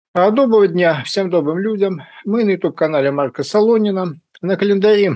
Доброго дня всем добрым людям. Мы на YouTube-канале Марка Солонина. На календаре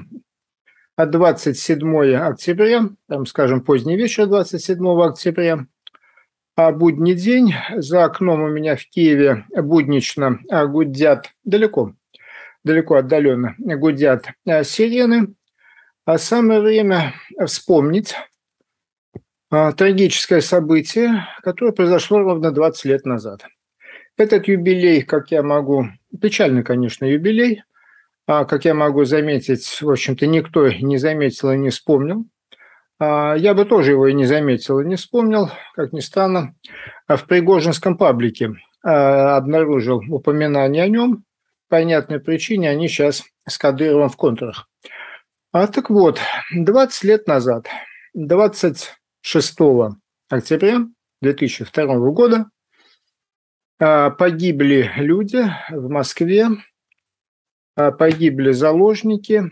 27 октября, там, скажем, поздний вечер 27 октября, будний день. За окном у меня в Киеве буднично гудят, далеко отдаленно гудят сирены. Самое время вспомнить трагическое событие, которое произошло ровно 20 лет назад. Этот юбилей, печальный, конечно, юбилей, как я могу заметить, в общем-то, никто не заметил и не вспомнил. Я бы тоже его и не заметил, и не вспомнил, как ни странно. В Пригожинском паблике обнаружил упоминание о нем. По понятной причине они сейчас с Кадыровым в контрах. Так вот, 20 лет назад, 26 октября 2002 года, погибли люди в Москве, погибли заложники,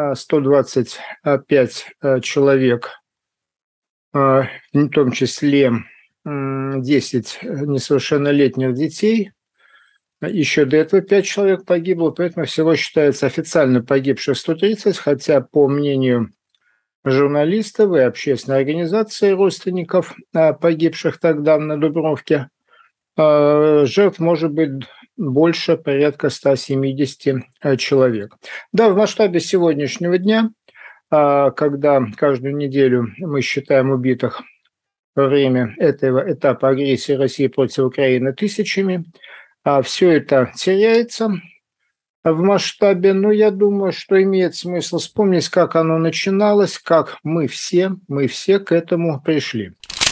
125 человек, в том числе 10 несовершеннолетних детей. Еще до этого 5 человек погибло, поэтому всего считается официально погибших 130, хотя, по мнению журналистов и общественной организации родственников погибших тогда на Дубровке, жертв может быть больше, порядка 170 человек. Да, в масштабе сегодняшнего дня, когда каждую неделю мы считаем убитых во время этого этапа агрессии России против Украины тысячами, все это теряется в масштабе, но я думаю, что имеет смысл вспомнить, как оно начиналось, как мы все к этому пришли.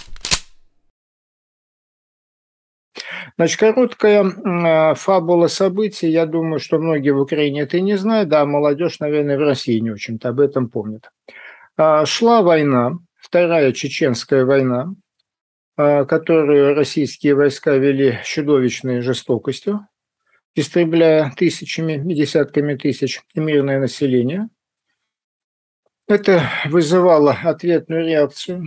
Значит, короткая фабула событий. Я думаю, что многие в Украине это и не знают, да, молодежь, наверное, в России не очень-то об этом помнит. Шла война, Вторая Чеченская война, которую российские войска вели с чудовищной жестокостью, истребляя тысячами и десятками тысяч мирное население. Это вызывало ответную реакцию,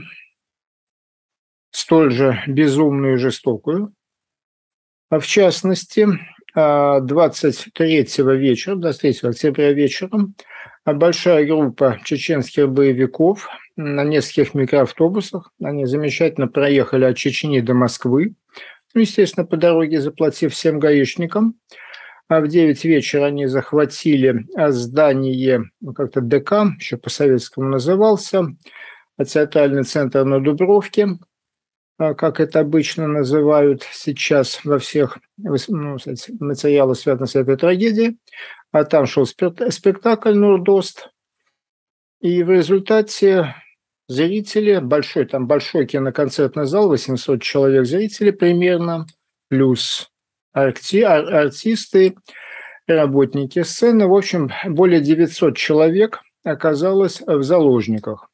столь же безумную и жестокую. В частности, 23 октября вечером большая группа чеченских боевиков на нескольких микроавтобусах, они замечательно проехали от Чечни до Москвы, естественно, по дороге заплатив всем гаишникам. В 9 вечера они захватили здание, как-то ДК, еще по-советскому назывался, театральный центр на Дубровке, как это обычно называют сейчас во всех материалах, связанных с этой трагедией. Там шел спектакль «Нурдост». И в результате зрители, большой киноконцертный зал, 800 человек зрителей примерно, плюс артисты, работники сцены, в общем, более 900 человек оказалось в заложниках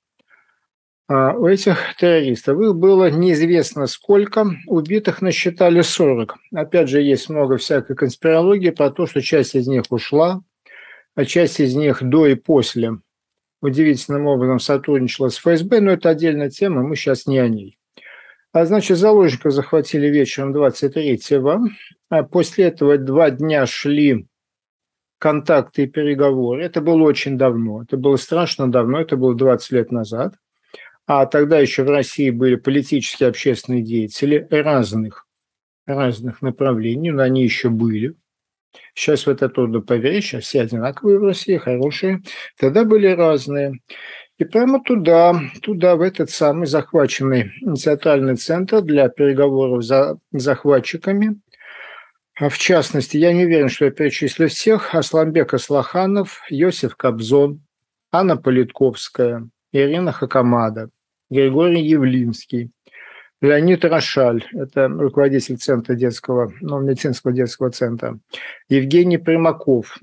у этих террористов. Их было неизвестно сколько, убитых насчитали 40. Опять же, есть много всякой конспирологии про то, что часть из них ушла, а часть из них до и после удивительным образом сотрудничала с ФСБ, но это отдельная тема, мы сейчас не о ней. Значит, заложников захватили вечером 23-го, после этого 2 дня шли контакты и переговоры. Это было очень давно, это было страшно давно, это было 20 лет назад. А тогда еще в России были политические общественные деятели разных направлений, но они еще были. Сейчас в это трудно поверить, сейчас все одинаковые в России, хорошие. Тогда были разные. И прямо туда, в этот самый захваченный театральный центр для переговоров с захватчиками. В частности, я не уверен, что я перечислю всех: Асланбек Аслаханов, Йосиф Кобзон, Анна Политковская, Ирина Хакамада, Григорий Явлинский, Леонид Рошаль, это руководитель центра медицинского детского центра, Евгений Примаков,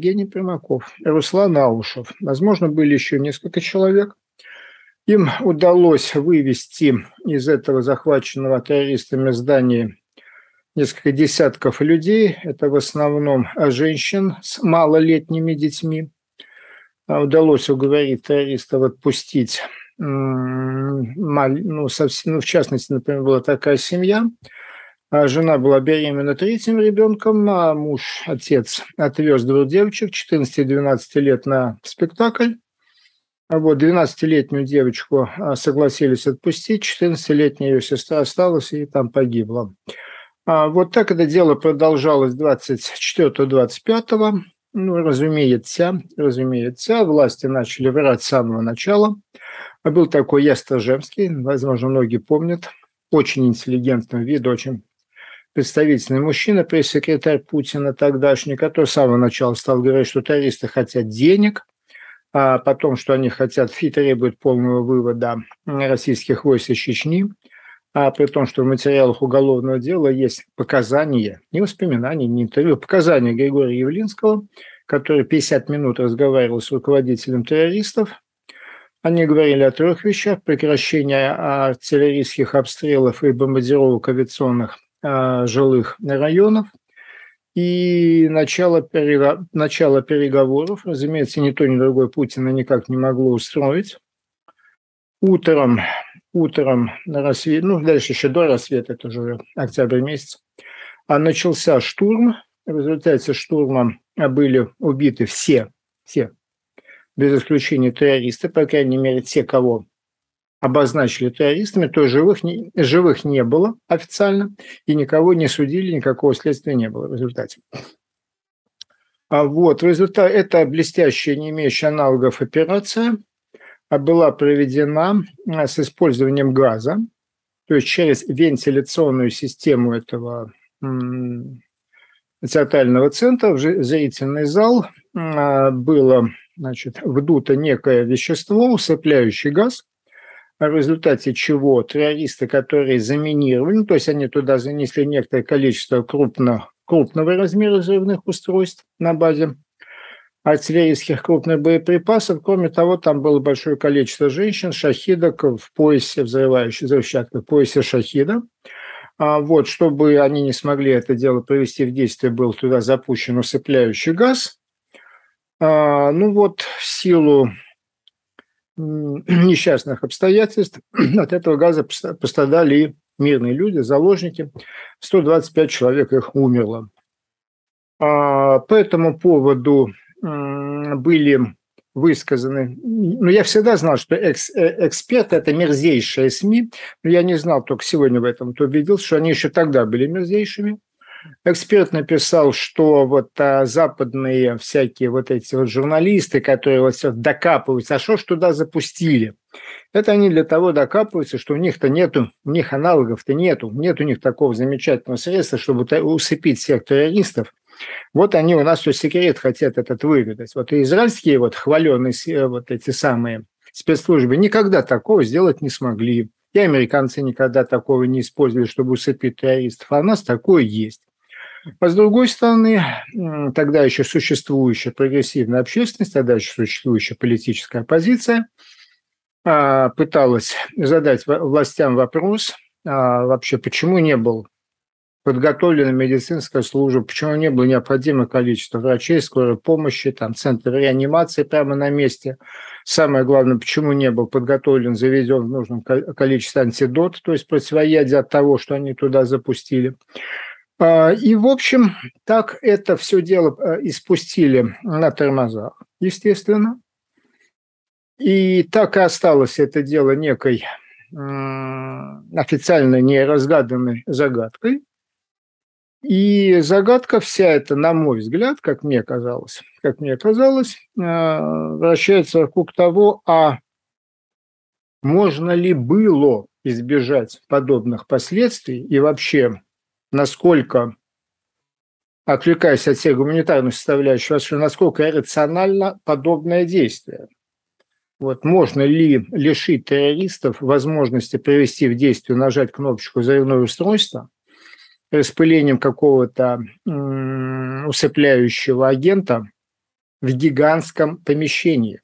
Руслан Аушев. Возможно, были еще несколько человек. Им удалось вывести из этого захваченного террористами здания несколько десятков людей. Это в основном женщин с малолетними детьми. Удалось уговорить террористов отпустить, в частности, например, была такая семья, Жена была беременна третьим ребенком, а муж, отец, отвез двух девочек 14 и 12 лет на спектакль. Вот 12-летнюю девочку согласились отпустить, 14-летняя ее сестра осталась и там погибла. Вот так это дело продолжалось 24-25. Ну, разумеется, власти начали врать с самого начала. Был такой Ястрожемский, возможно, многие помнят, очень интеллигентного вида, очень представительный мужчина, пресс-секретарь Путина тогдашний, который с самого начала стал говорить, что террористы хотят денег, а потом, что они хотят и требуют полного вывода российских войск из Чечни, при том, что в материалах уголовного дела есть показания, не воспоминания, не интервью, показания Григория Явлинского, который 50 минут разговаривал с руководителем террористов. Они говорили о трех вещах: прекращение артиллерийских обстрелов и бомбардировок авиационных жилых районов и начало переговоров. Разумеется, ни то, ни другое Путина никак не могло устроить. Утром на рассвете, ну, дальше еще до рассвета, это уже октябрь месяц, начался штурм. В результате штурма были убиты все, без исключения террористы, по крайней мере, те, кого обозначили террористами, то живых не было официально, и никого не судили, никакого следствия не было в результате. В результате эта блестящая, не имеющая аналогов операция была проведена с использованием газа, то есть через вентиляционную систему этого театрального центра в зрительный зал было, вдуто некое вещество, усыпляющий газ, в результате чего террористы, которые заминировали, то есть они туда занесли некоторое количество крупного размера взрывных устройств на базе артиллерийских крупных боеприпасов. Кроме того, там было большое количество женщин, шахидок в поясе, взрывчатка в поясе шахида. Чтобы они не смогли это дело привести в действие, был туда запущен усыпляющий газ. В силу несчастных обстоятельств от этого газа пострадали и мирные люди, заложники. 125 человек их умерло. По этому поводу были высказаны... я всегда знал, что эксперты – это мерзейшие СМИ, но я не знал, только сегодня в этом убедился, что они еще тогда были мерзейшими. Эксперт написал, что западные всякие эти журналисты, которые все докапываются, а что ж туда запустили? Это они для того докапываются, что у них-то нету, у них аналогов-то нету, нет у них такого замечательного средства, чтобы усыпить всех террористов. Они у нас все секрет хотят этот выведать. И израильские хваленые эти самые спецслужбы никогда такого сделать не смогли. И американцы никогда такого не использовали, чтобы усыпить террористов. А у нас такое есть. А с другой стороны, тогда еще существующая прогрессивная общественность, тогда еще существующая политическая оппозиция пыталась задать властям вопрос, вообще, почему не был подготовлена медицинская служба, почему не было необходимое количество врачей, скорой помощи, центр реанимации прямо на месте. Самое главное, почему не был подготовлен, завезен в нужном количестве антидот, то есть противоядие от того, что они туда запустили. И, в общем, так это все дело испустили на тормозах, естественно. И так и осталось это дело некой официально неразгаданной загадкой. И загадка вся эта, на мой взгляд, как мне казалось, вращается вокруг того, можно ли было избежать подобных последствий и вообще, насколько, отвлекаясь от всех гуманитарных составляющих, насколько рационально подобное действие. Можно ли лишить террористов возможности привести в действие, нажать кнопочку «взрывное устройство» распылением какого-то усыпляющего агента в гигантском помещении.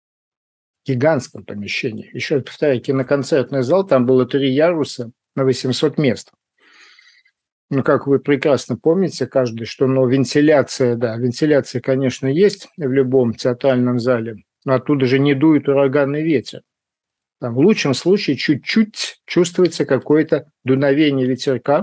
Еще раз повторяю, киноконцертный зал, там было 3 яруса на 800 мест. Как вы прекрасно помните, каждый, что вентиляция, конечно, есть в любом театральном зале, но оттуда же не дует ураганный ветер. Там в лучшем случае чуть-чуть чувствуется какое-то дуновение ветерка,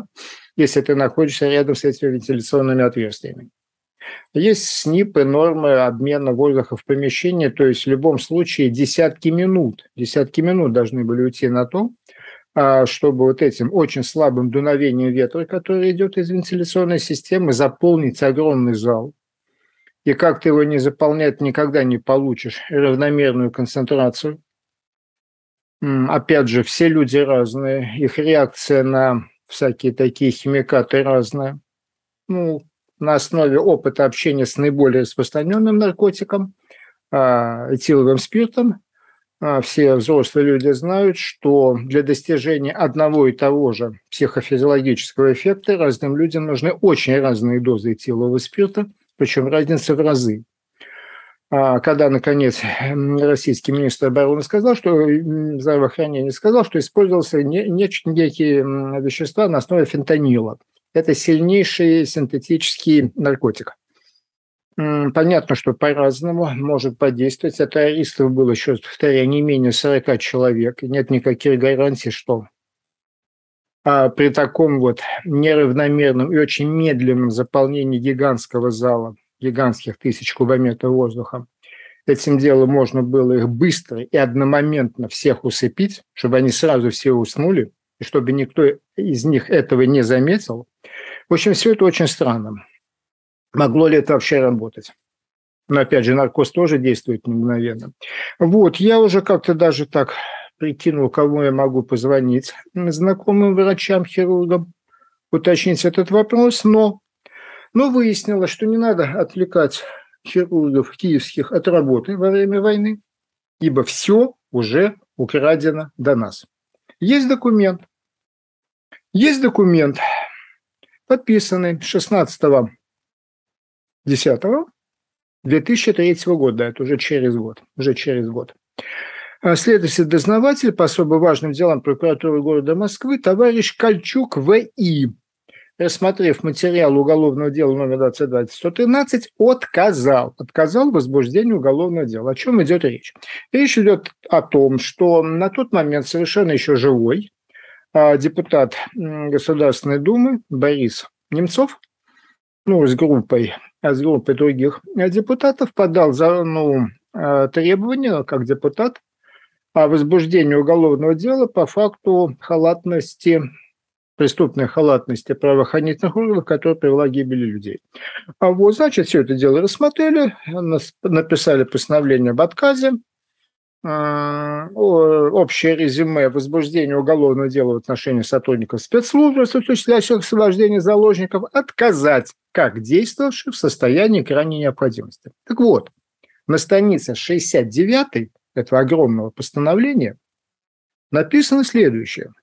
если ты находишься рядом с этими вентиляционными отверстиями. Есть СНИПы, нормы обмена воздуха в помещении, то есть в любом случае десятки минут должны были уйти на то, чтобы вот этим очень слабым дуновением ветра, который идет из вентиляционной системы, заполнить огромный зал. И как ты его не заполнять, никогда не получишь равномерную концентрацию. Опять же, все люди разные, их реакция на всякие такие химикаты разная. Ну, на основе опыта общения с наиболее распространенным наркотиком, этиловым спиртом, все взрослые люди знают, что для достижения одного и того же психофизиологического эффекта разным людям нужны очень разные дозы этилового спирта, причем разница в разы. Когда, наконец, российский министр обороны сказал, что здравоохранение сказал, что использовался некие вещества на основе фентанила. Это сильнейший синтетический наркотик. Понятно, что по-разному может подействовать. А террористов было, еще раз повторяю, не менее 40 человек. И нет никаких гарантий, что при таком вот неравномерном и очень медленном заполнении гигантского зала, гигантских 1000 кубометров воздуха, этим делом можно было их быстро и одномоментно всех усыпить, чтобы они сразу все уснули, и чтобы никто из них этого не заметил. В общем, все это очень странно. Могло ли это вообще работать? Но, опять же, наркоз тоже действует не мгновенно. Вот, я уже как-то даже так прикинул, кому я могу позвонить, знакомым врачам, хирургам, уточнить этот вопрос, но выяснилось, что не надо отвлекать хирургов киевских от работы во время войны, ибо все уже украдено до нас. Есть документ, подписанный 16.10.2003 года, это уже через год. Следователь-дознаватель по особо важным делам прокуратуры города Москвы товарищ Кольчук В.И., рассмотрев материал уголовного дела номер 22-113, отказал в возбуждении уголовного дела. О чем идет речь? Речь идет о том, что на тот момент совершенно еще живой депутат Государственной Думы Борис Немцов, с группой других депутатов, подал требование, как депутат, о возбуждении уголовного дела по факту преступной халатности правоохранительных органов, которая привела к гибели людей. Значит, все это дело рассмотрели, написали постановление об отказе, общее резюме возбуждения уголовного дела в отношении сотрудников спецслужб, осуществляющих освобождение заложников, отказать как действовавших в состоянии крайней необходимости. Так вот, на странице 69 этого огромного постановления написано следующее.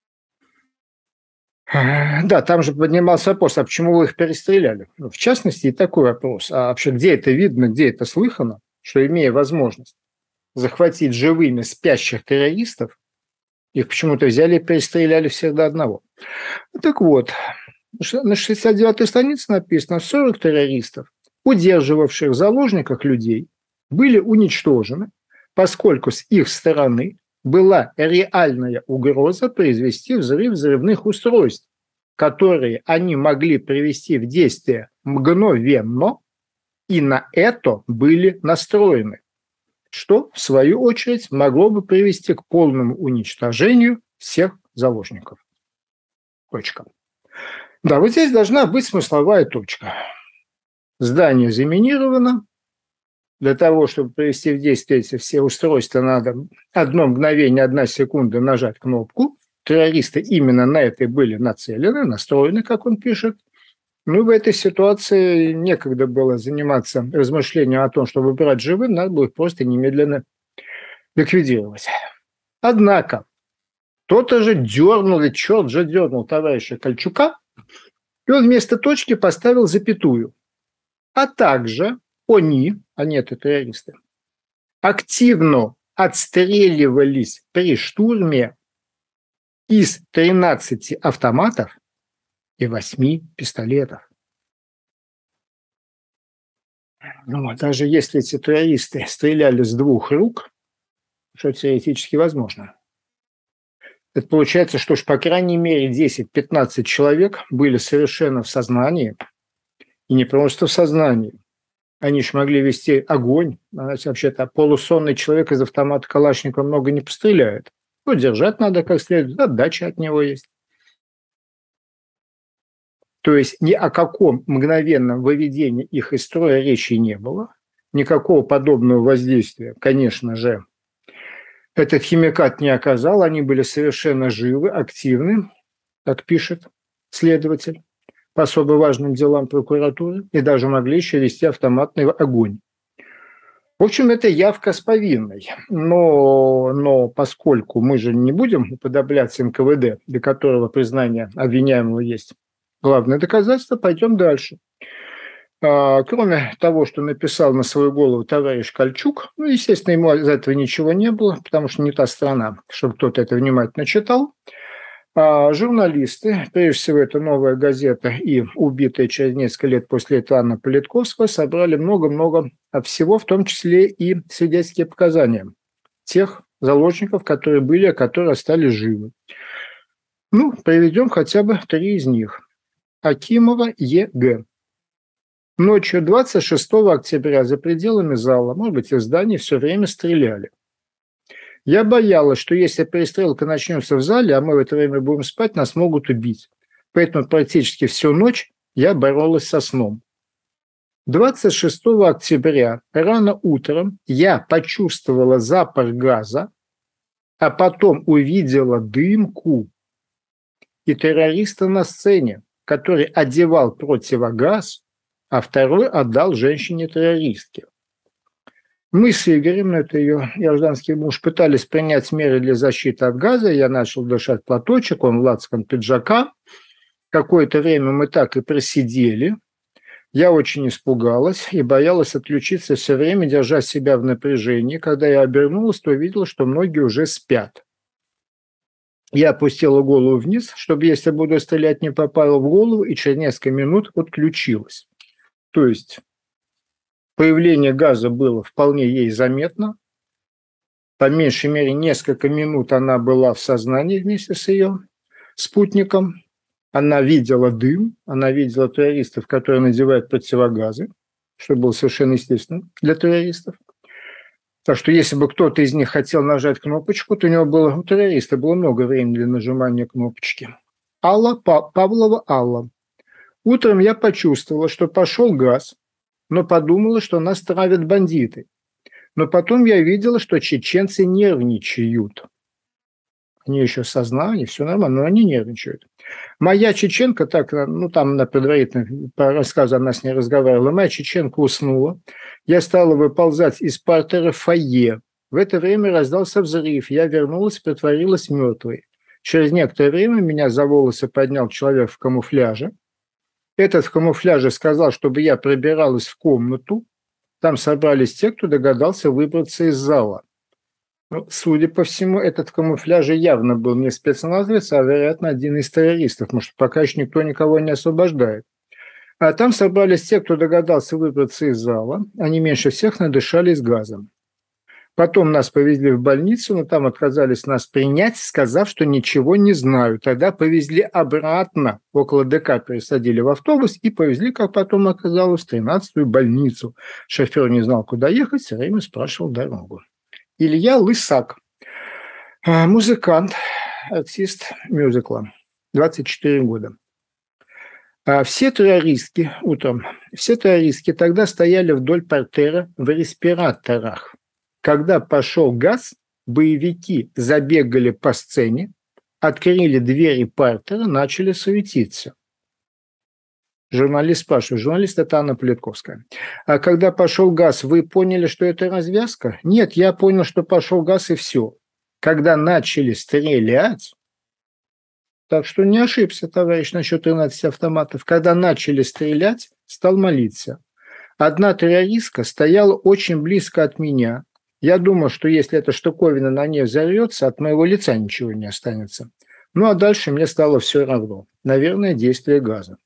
Да, там же поднимался вопрос, а почему вы их перестреляли? В частности, и такой вопрос. А вообще, где это видно, где это слыхано, что, имея возможность захватить живыми спящих террористов, их почему-то взяли и перестреляли всех до одного? Так вот, на 69-й странице написано, 40 террористов, удерживавших в заложниках людей, были уничтожены, поскольку с их стороны была реальная угроза произвести взрыв взрывных устройств, которые они могли привести в действие мгновенно и на это были настроены, что, в свою очередь, могло бы привести к полному уничтожению всех заложников. Точка. Да, вот здесь должна быть смысловая точка. Здание заминировано. Для того, чтобы привести в действие эти все устройства, надо одно мгновение, 1 секунда нажать кнопку. Террористы именно на это и были нацелены, настроены, как он пишет. В этой ситуации некогда было заниматься размышлением о том, чтобы брать живым, надо было их просто немедленно ликвидировать. Однако, кто-то же дернул, и черт же дернул товарища Кольчука, и он вместо точки поставил запятую. А также они, это террористы, активно отстреливались при штурме из 13 автоматов и 8 пистолетов. Даже если эти террористы стреляли с 2 рук, что теоретически возможно, Это получается, что ж, по крайней мере, 10-15 человек были совершенно в сознании, и не просто в сознании. Они же могли вести огонь. Вообще-то полусонный человек из автомата Калашникова много не постреляет. Ну, держать надо как следует, отдача от него есть. То есть ни о каком мгновенном выведении их из строя речи не было. Никакого подобного воздействия, конечно же, этот химикат не оказал. Они были совершенно живы, активны, как пишет следователь, по особо важным делам прокуратуры, и даже могли еще вести автоматный огонь. В общем, это явка с повинной. Но поскольку мы же не будем уподобляться НКВД, для которого признание обвиняемого есть главное доказательство, пойдем дальше. Кроме того, что написал на свою голову товарищ Кольчук, ну, естественно, ему из этого ничего не было, потому что не та страна, чтобы кто-то это внимательно читал. Журналисты, прежде всего, это «Новая газета» и убитая через несколько лет после этого Анна Политковская, собрали много-много всего, в том числе и свидетельские показания тех заложников, которые были, а которые остались живы. Ну, приведем хотя бы 3 из них. Акимова Е.Г. Ночью 26 октября за пределами зала, может быть, и зданий, все время стреляли. Я боялась, что если перестрелка начнется в зале, а мы в это время будем спать, нас могут убить. Поэтому практически всю ночь я боролась со сном. 26 октября рано утром я почувствовала запах газа, а потом увидела дымку и террориста на сцене, который одевал противогаз, а второй отдал женщине-террористке. Мы с Игорем, это ее гражданский муж, пытались принять меры для защиты от газа. Я начал дышать платочек, он в лацкан пиджака. Какое-то время мы так и просидели. Я очень испугалась и боялась отключиться все время, держа себя в напряжении. Когда я обернулась, то увидела, что многие уже спят. Я опустила голову вниз, чтобы, если буду стрелять, не попало в голову, и через несколько минут отключилась. То есть появление газа было вполне ей заметно. По меньшей мере, несколько минут она была в сознании вместе с ее спутником. Она видела дым, она видела террористов, которые надевают противогазы, что было совершенно естественно для террористов. Так что если бы кто-то из них хотел нажать кнопочку, то у террориста было много времени для нажимания кнопочки. Павлова Алла. Утром я почувствовала, что пошел газ, но подумала, что нас травят бандиты. Но потом я видела, что чеченцы нервничают. Они еще в сознании, все нормально, но они нервничают. Моя чеченка, там на предварительном по рассказу она с ней разговаривала, моя чеченка уснула. Я стала выползать из партера в фойе. В это время раздался взрыв. Я вернулась, притворилась мертвой. Через некоторое время меня за волосы поднял человек в камуфляже. Этот в камуфляже сказал, чтобы я пробиралась в комнату. Там собрались те, кто догадался выбраться из зала. Ну, судя по всему, этот в камуфляже явно был не спецназовец, а, вероятно, один из террористов, потому что пока еще никто никого не освобождает. А там собрались те, кто догадался выбраться из зала. Они меньше всех надышались газом. Потом нас повезли в больницу, но там отказались нас принять, сказав, что ничего не знают. Тогда повезли обратно, около ДК пересадили в автобус и повезли, как потом оказалось, в 13-ю больницу. Шофер не знал, куда ехать, все время спрашивал дорогу. Илья Лысак, музыкант, артист мюзикла, 24 года. Все террористки тогда стояли вдоль портера в респираторах. Когда пошел газ, боевики забегали по сцене, открыли двери портера, начали суетиться. Журналист спрашивает. Журналист – это Анна Политковская. А когда пошел газ, вы поняли, что это развязка? Нет, я понял, что пошел газ и все. Когда начали стрелять, так что не ошибся, товарищ, насчет 13 автоматов. Когда начали стрелять, стал молиться. Одна террористка стояла очень близко от меня. Я думал, что если эта штуковина на ней взорвется, от моего лица ничего не останется. Ну, а дальше мне стало все равно. Наверное, действие газа.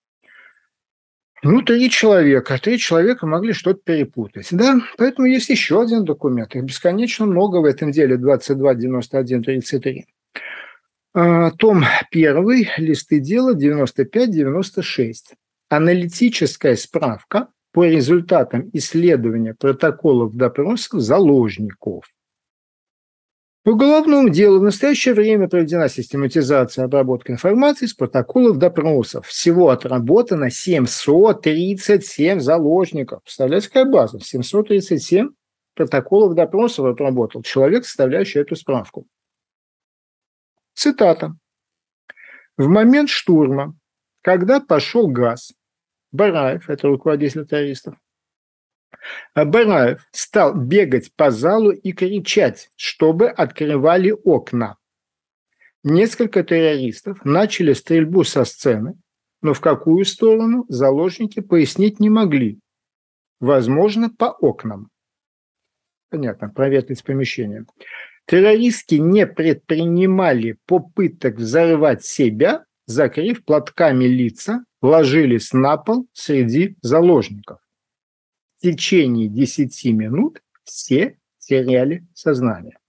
Ну, 3 человека. 3 человека могли что-то перепутать. Да, поэтому есть еще один документ. Их бесконечно много в этом деле. 22, 91, 33. Том 1, листы дела 95-96. Аналитическая справка по результатам исследования протоколов допросов заложников. По уголовному делу в настоящее время проведена систематизация обработки информации с протоколов допросов. Всего отработано 737 заложников. Представляете, какая база? 737 протоколов допросов отработал человек, составляющий эту справку. Цитата. «В момент штурма, когда пошел газ, Бараев, это руководитель террористов, Бараев стал бегать по залу и кричать, чтобы открывали окна. Несколько террористов начали стрельбу со сцены, но в какую сторону заложники пояснить не могли. Возможно, по окнам». Понятно, проветрить помещение. Террористки не предпринимали попыток взорвать себя, закрыв платками лица, ложились на пол среди заложников. В течение 10 минут все теряли сознание.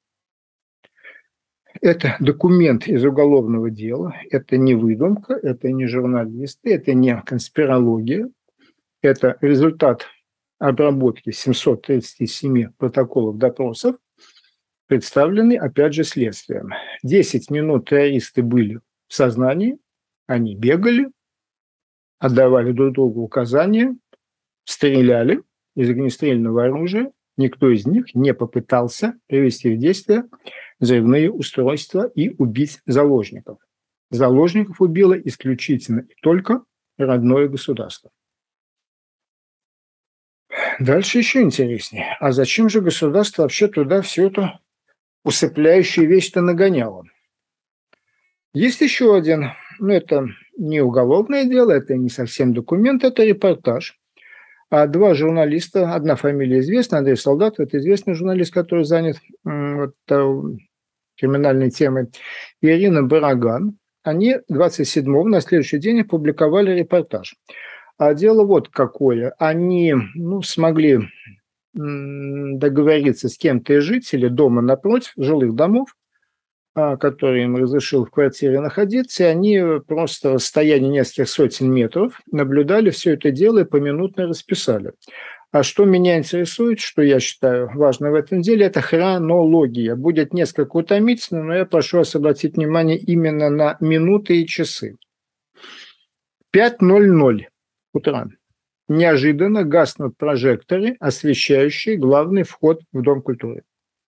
Это документ из уголовного дела, это не выдумка, это не журналисты, это не конспирология, это результат обработки 737 протоколов допросов, представленный, опять же, следствием. 10 минут террористы были в сознании, они бегали, отдавали друг другу указания, стреляли из огнестрельного оружия. Никто из них не попытался привести в действие взрывные устройства и убить заложников. Заложников убило исключительно и только родное государство. Дальше еще интереснее. А зачем же государство вообще туда всю эту усыпляющую вещь-то нагоняло? Есть еще один, это не уголовное дело, это не совсем документ, это репортаж. Два журналиста, одна фамилия известна, Андрей Солдатов, это известный журналист, который занят криминальной темой, и Ирина Бараган. Они 27-го, на следующий день, опубликовали репортаж. А дело вот какое. Они смогли договориться с кем-то из жителей дома напротив, жилых домов, который им разрешил в квартире находиться, и они просто в расстоянии нескольких сотен метров наблюдали все это дело и поминутно расписали. А что меня интересует, что я считаю важно в этом деле, это хронология. Будет несколько утомительно, но я прошу вас обратить внимание именно на минуты и часы. 5:00 утра. Неожиданно гаснут прожекторы, освещающие главный вход в Дом культуры.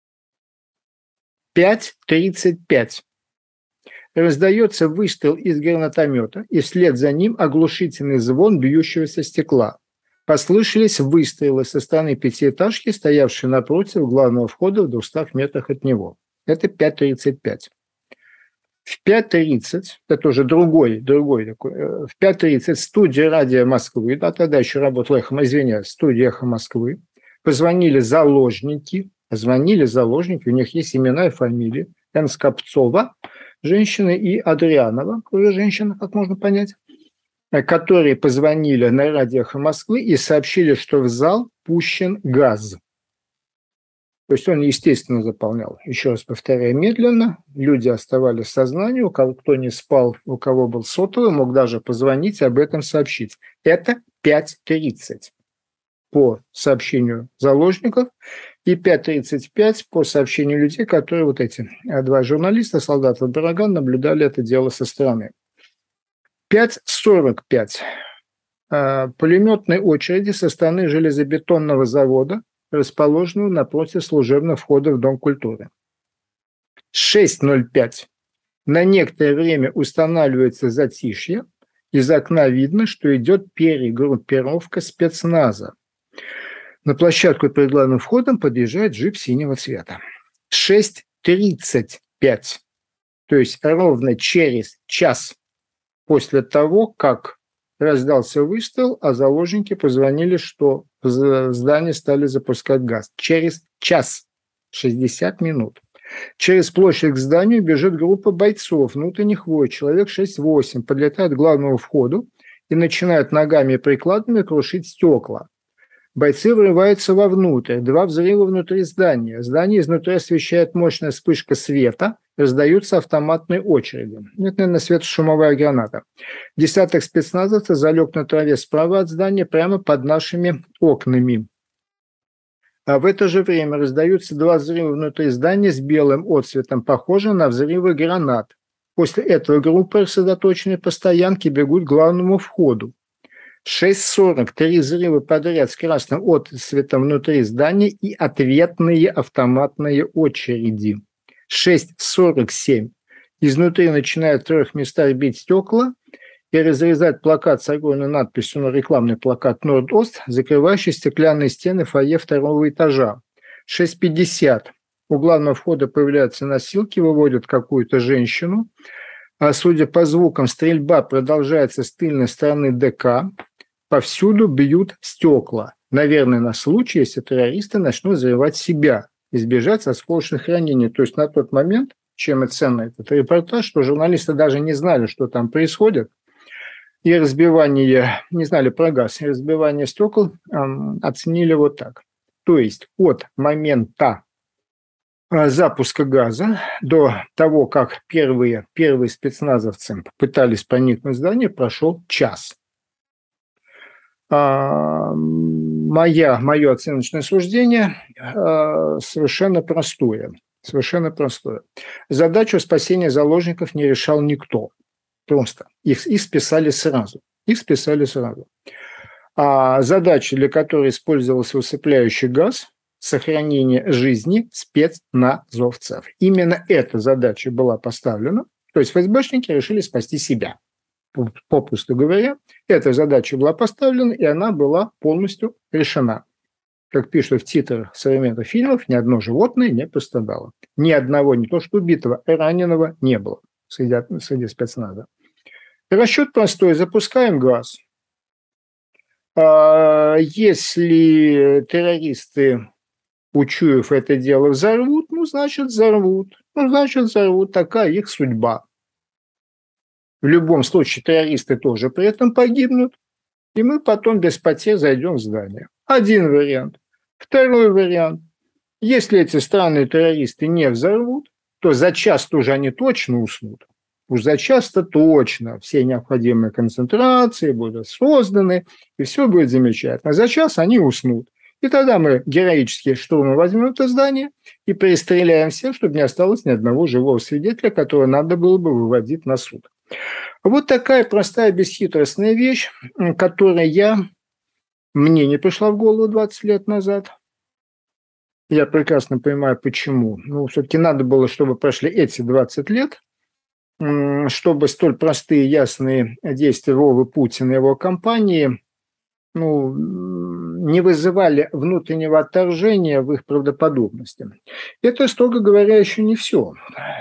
5:35. Раздается выстрел из гранатомета, и вслед за ним оглушительный звон бьющегося стекла. Послышались выстрелы со стороны пятиэтажки, стоявшей напротив главного входа в 200 метрах от него. Это 5:35. В 5:30, это уже другой такой, в 5:30 студия «Радио Москвы», тогда еще работал студия «Эхо Москвы», позвонили заложники, у них есть имена и фамилии, Н. Скопцова, женщина, и Адрианова, уже женщина, как можно понять, которые позвонили на радио «Эхо Москвы» и сообщили, что в зал пущен газ. То есть он, естественно, заполнял. Еще раз повторяю, медленно. Люди оставались в сознании. Кто не спал, у кого был сотовый, мог даже позвонить и об этом сообщить. Это 5:30 по сообщению заложников и 5:35 по сообщению людей, которые эти два журналиста, Солдатов и Бараган, наблюдали это дело со стороны. 5:45. Пулеметной очереди со стороны железобетонного завода, расположенного напротив служебного входа в Дом культуры. 6:05. На некоторое время устанавливается затишье. Из окна видно, что идет перегруппировка спецназа. На площадку перед главным входом подъезжает джип синего цвета. 6:35. То есть ровно через час после того, как раздался выстрел, а заложники позвонили, что в здании стали запускать газ. Через час, 60 минут. Через площадь к зданию бежит группа бойцов, внутренних войск, человек 6-8, подлетает к главному входу и начинают ногами и прикладами крушить стекла. Бойцы врываются вовнутрь. 2 взрыва внутри здания. Здание изнутри освещает мощная вспышка света. Раздаются автоматные очереди. Это, наверное, светошумовая граната. Десяток спецназовцев залег на траве справа от здания, прямо под нашими окнами. А в это же время раздаются 2 взрыва внутри здания с белым отцветом, похожим на взрывы гранат. После этого группы, рассредоточенные по стоянке, бегут к главному входу. 6:40, 3 взрыва подряд с красным отцветом внутри здания и ответные автоматные очереди. 6:47. Изнутри начинают в 3 местах бить стекла и разрезать плакат с огромной надписью, на рекламный плакат «Норд-Ост», закрывающий стеклянные стены фойе 2-го этажа. 6:50. У главного входа появляются носилки, выводят какую-то женщину. А судя по звукам, стрельба продолжается с тыльной стороны ДК. Повсюду бьют стекла. Наверное, на случай, если террористы начнут взрывать себя, избежать осколочных ранений. То есть на тот момент, чем и ценный этот репортаж, что журналисты даже не знали, что там происходит, и разбивание, не знали про газ, и разбивание стекол оценили вот так. То есть от момента запуска газа до того, как первые спецназовцы пытались проникнуть в здание, прошел час. Мое оценочное суждение совершенно простое. Совершенно простое. Задачу спасения заложников не решал никто. Просто. Их списали сразу. А задача, для которой использовался усыпляющий газ, сохранение жизни спецназовцев. Именно эта задача была поставлена. То есть ФСБшники решили спасти себя. Попросту говоря, эта задача была поставлена, и она была полностью решена. Как пишут в титрах современных фильмов, ни одно животное не пострадало. Ни одного, не то что убитого, а раненого не было среди спецназа. Расчет простой. Запускаем газ. Если террористы, учуяв это дело, взорвут, значит взорвут. Такая их судьба. В любом случае террористы тоже при этом погибнут, и мы потом без потерь зайдем в здание. Один вариант. Второй вариант. Если эти странные террористы не взорвут, то за час тоже они точно уснут. Уж за час-то точно все необходимые концентрации будут созданы, и все будет замечательно. За час они уснут. И тогда мы героически штурмом возьмем это здание и перестреляем всех, чтобы не осталось ни одного живого свидетеля, которого надо было бы выводить на суд. Вот такая простая, бесхитростная вещь, которая мне не пришла в голову 20 лет назад. Я прекрасно понимаю, почему. Все-таки надо было, чтобы прошли эти 20 лет, чтобы столь простые, ясные действия Вовы Путина и его компании не вызывали внутреннего отторжения в их правдоподобности. Это, строго говоря, еще не все.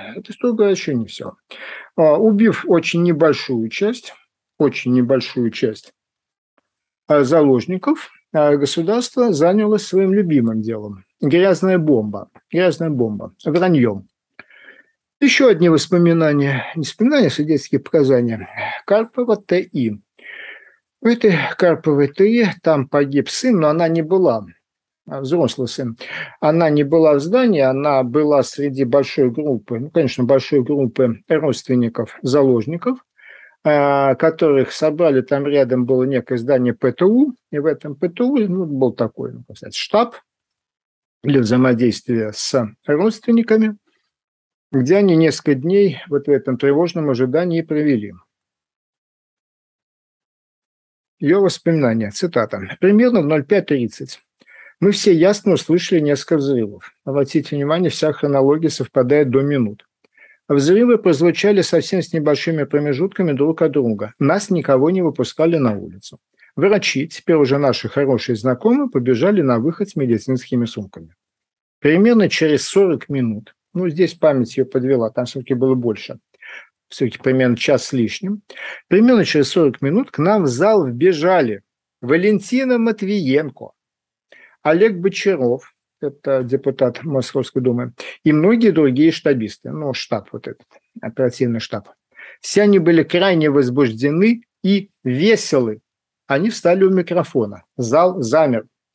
Убив очень небольшую часть заложников, государство занялось своим любимым делом. Грязная бомба, враньем. Еще одни воспоминания, свидетельские показания. Карпова Т.И. В этой Карповой Т.И. там погиб сын, но она не была, взрослый сын. Она не была в здании, она была среди большой группы родственников заложников, которых собрали, там рядом было некое здание ПТУ, и в этом ПТУ был такой, штаб для взаимодействия с родственниками, где они несколько дней в этом тревожном ожидании провели. Ее воспоминания, цитата. «Примерно в 05:30 мы все ясно услышали несколько взрывов. Обратите внимание, вся хронология совпадает до минут. Взрывы прозвучали совсем с небольшими промежутками друг от друга. Нас никого не выпускали на улицу. Врачи, теперь уже наши хорошие знакомые, побежали на выход с медицинскими сумками. Примерно через 40 минут, здесь память ее подвела, там все-таки было больше, все-таки примерно час с лишним, примерно через 40 минут к нам в зал вбежали Валентина Матвиенко, Олег Бочаров, это депутат Московской думы, и многие другие штабисты, штаб этот, оперативный штаб. Все они были крайне возбуждены и веселы. Они встали у микрофона. Зал замер.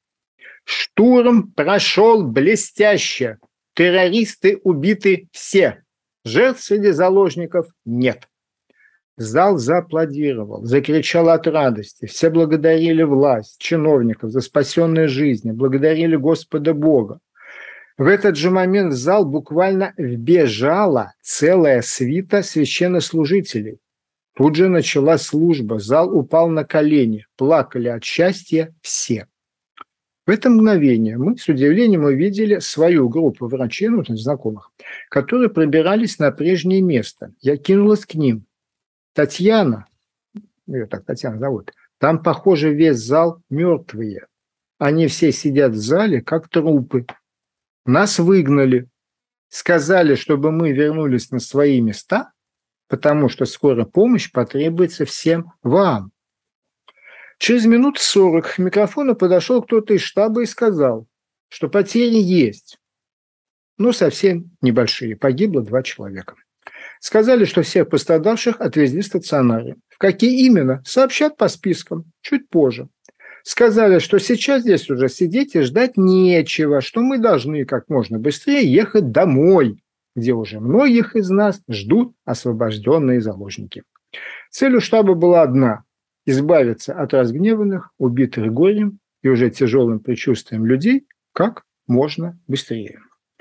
Штурм прошел блестяще. Террористы убиты все. Жертв среди заложников нет. Зал зааплодировал, закричал от радости. Все благодарили власть, чиновников за спасенные жизни, благодарили Господа Бога. В этот же момент в зал буквально вбежала целая свита священнослужителей. Тут же началась служба, зал упал на колени, плакали от счастья все. В это мгновение мы с удивлением увидели свою группу врачей, знакомых, которые пробирались на прежнее место. Я кинулась к ним. Татьяна, ее так Татьяна зовут, там, похоже, весь зал мертвые. Они все сидят в зале, как трупы. Нас выгнали. Сказали, чтобы мы вернулись на свои места, потому что скоро помощь потребуется всем вам. Через минут 40 к микрофону подошел кто-то из штаба и сказал, что потери есть, но совсем небольшие. Погибло 2 человека. Сказали, что всех пострадавших отвезли в стационары. В какие именно, сообщат по спискам, чуть позже. Сказали, что сейчас здесь уже сидеть и ждать нечего, что мы должны как можно быстрее ехать домой, где уже многих из нас ждут освобожденные заложники. Цель у штаба была одна – избавиться от разгневанных, убитых горем и уже тяжелым предчувствием людей как можно быстрее.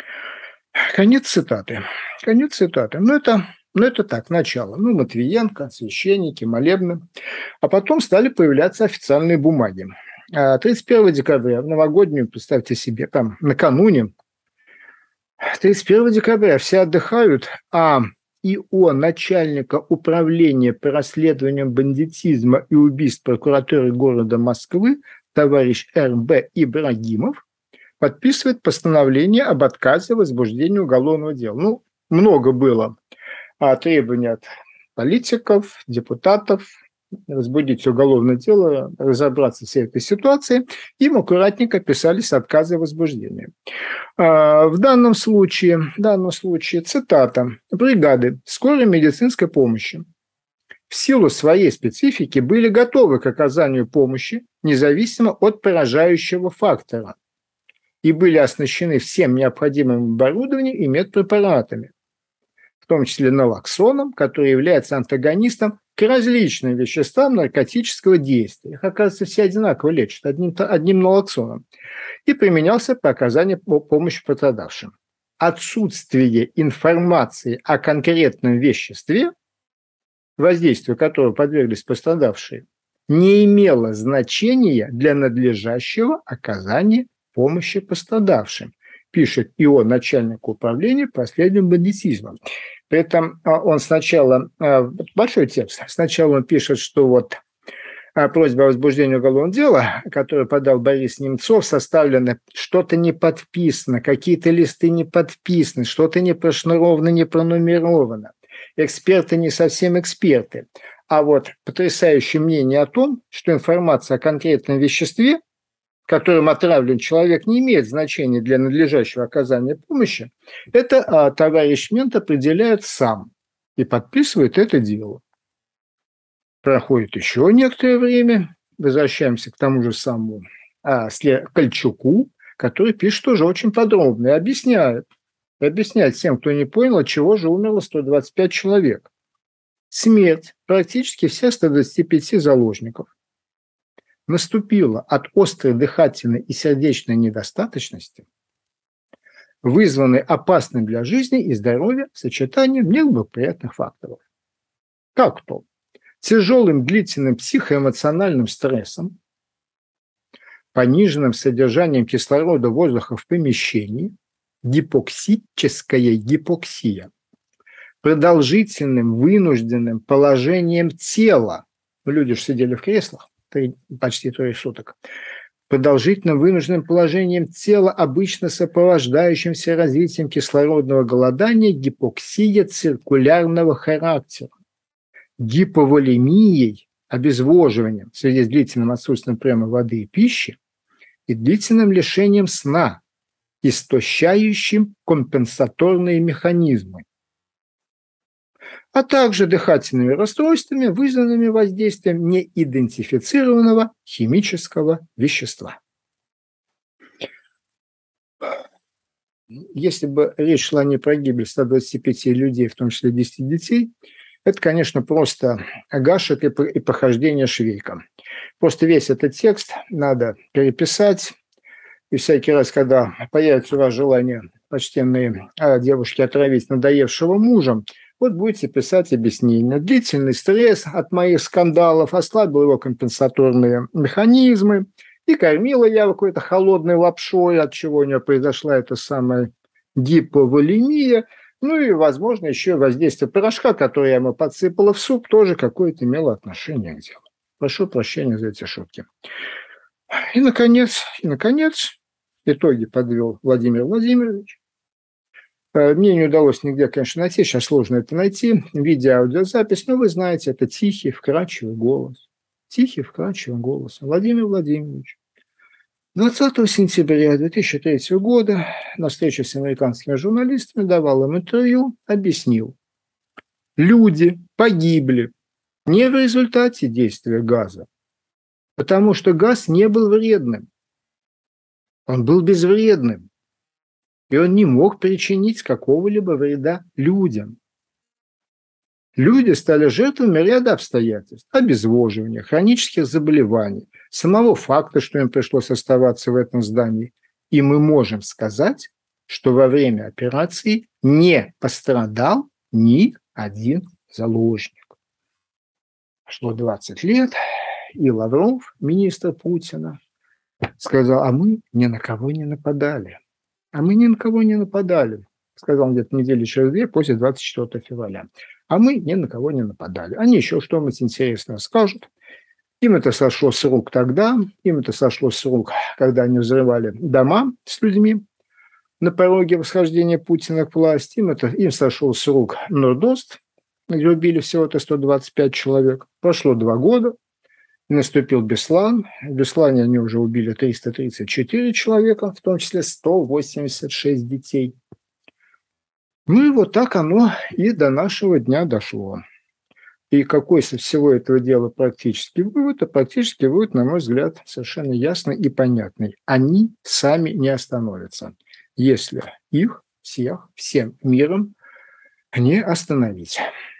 Конец цитаты. Конец цитаты. Ну, это так, начало. Матвиенко, священники, молебны. А потом стали появляться официальные бумаги. 31 декабря, в новогоднюю, представьте себе, там накануне, 31 декабря все отдыхают, а ИО начальника управления по расследованиям бандитизма и убийств прокуратуры города Москвы товарищ Р.Б. Ибрагимов подписывает постановление об отказе в возбуждении уголовного дела. Много было требований от политиков, депутатов возбудить уголовное дело, разобраться в всей этой ситуации. Им аккуратненько писались отказы в возбуждении. В данном случае, цитата, бригады скорой медицинской помощи в силу своей специфики были готовы к оказанию помощи независимо от поражающего фактора и были оснащены всем необходимым оборудованием и медпрепаратами, в том числе налоксоном, который является антагонистом к различным веществам наркотического действия. Их, оказывается, все одинаково лечат одним налоксоном. И применялся при оказании помощи пострадавшим. Отсутствие информации о конкретном веществе, воздействию которого подверглись пострадавшие, не имело значения для надлежащего оказания помощи пострадавшим, пишет ИО начальник управления по расследованию бандитизма. При этом он сначала, большой текст, сначала он пишет, что просьба о возбуждении уголовного дела, которую подал Борис Немцов, составлена, что-то не подписано, какие-то листы не подписаны, что-то не прошнуровано, не пронумеровано. Эксперты не совсем эксперты. А потрясающее мнение о том, что информация о конкретном веществе, которым отравлен человек, не имеет значения для надлежащего оказания помощи, это товарищ мент определяет сам и подписывает это дело. Проходит еще некоторое время, возвращаемся к тому же самому Кольчуку, который пишет уже очень подробно и объясняет всем, кто не понял, от чего же умерло 125 человек. Смерть практически всех 125 заложников наступила от острой дыхательной и сердечной недостаточности, вызванной опасным для жизни и здоровья сочетанием неблагоприятных факторов. Как то? Тяжелым длительным психоэмоциональным стрессом, пониженным содержанием кислорода воздуха в помещении, гипоксическая гипоксия, продолжительным вынужденным положением тела. Люди же сидели в креслах почти 3 суток. Продолжительным вынужденным положением тела, обычно сопровождающимся развитием кислородного голодания, гипоксия циркулярного характера, гиповолемией, обезвоживанием в связи с длительным отсутствием приема воды и пищи и длительным лишением сна, истощающим компенсаторные механизмы, а также дыхательными расстройствами, вызванными воздействием неидентифицированного химического вещества. если бы речь шла не про гибель 125 людей, в том числе 10 детей, это, конечно, просто гашек и похождение швейка. Просто весь этот текст надо переписать, и всякий раз, когда появится у вас желание, почтенные девушки, отравить надоевшего мужа, вот будете писать объяснение. Длительный стресс от моих скандалов ослабил его компенсаторные механизмы, и кормила я какой-то холодной лапшой, от чего у нее произошла эта самая гиповолемия. Ну и, возможно, еще воздействие порошка, который я ему подсыпала в суп, тоже какое-то имело отношение к делу. Прошу прощения за эти шутки. И, наконец, итоги подвел Владимир Владимирович. Мне не удалось нигде, конечно, найти, сейчас сложно это найти, видео-аудиозапись, но вы знаете, это тихий, вкрадчивый голос. Тихий, вкрадчивый голос. Владимир Владимирович. 20 сентября 2003 года на встрече с американскими журналистами давал им интервью, объяснил. Люди погибли не в результате действия газа, потому что газ не был вредным. Он был безвредным. И он не мог причинить какого-либо вреда людям. Люди стали жертвами ряда обстоятельств. Обезвоживания, хронических заболеваний, самого факта, что им пришлось оставаться в этом здании. И мы можем сказать, что во время операции не пострадал ни один заложник. Прошло 20 лет, и Лавров, министр Путина, сказал, а мы ни на кого не нападали. А мы ни на кого не нападали, сказал он где-то недели через 2 после 24 февраля. А мы ни на кого не нападали. Они еще что-нибудь интересное скажут. Им это сошло с рук тогда, им это сошло с рук, когда они взрывали дома с людьми на пороге восхождения Путина к власти. Им сошло с рук Нордост, где убили всего-то 125 человек. Прошло 2 года. Наступил Беслан. В Беслане они уже убили 334 человека, в том числе 186 детей. Ну и вот так оно и до нашего дня дошло. И какой со всего этого дела практический вывод? А практический вывод, на мой взгляд, совершенно ясный и понятный. Они сами не остановятся, если их всех, всем миром не остановить.